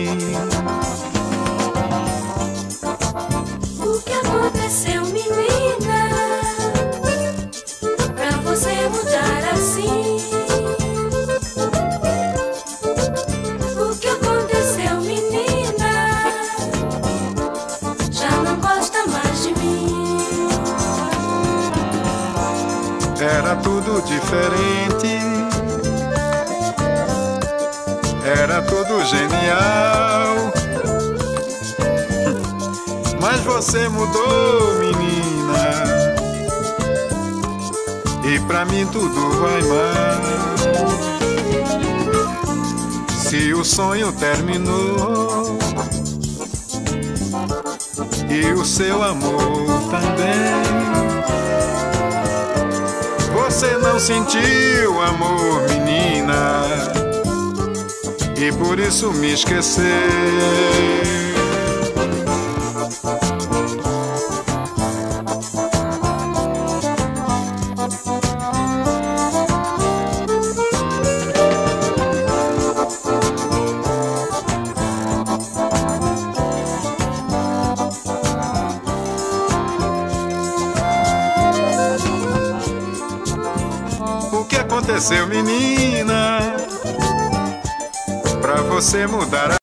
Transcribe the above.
O que aconteceu, menina, pra você mudar assim? O que aconteceu, menina, já não gosta mais de mim? Era tudo diferente, era tudo genial. Mas você mudou, menina, e pra mim tudo vai mal. Se o sonho terminou e o seu amor também, você não sentiu amor, menina, e por isso me esqueceu. O que aconteceu, menina, pra você mudar